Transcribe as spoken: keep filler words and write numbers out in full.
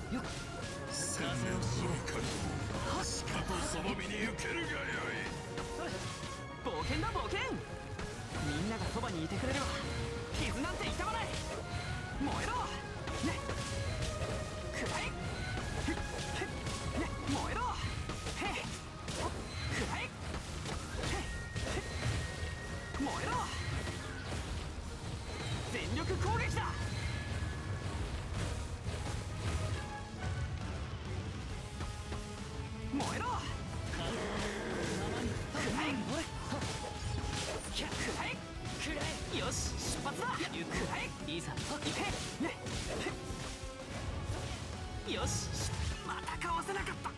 よっ千年の若いしかとその身に受けるがよい。 冒険だ冒険。みんながそばにいてくれれば傷なんて痛まない。燃えろねくらえふっふっね燃えろへっくらえへっふっ燃えろ全力攻撃だ。燃えろくらえくらえくらえよし出発だ。くらえいざ行けねよしまたかわせなかった。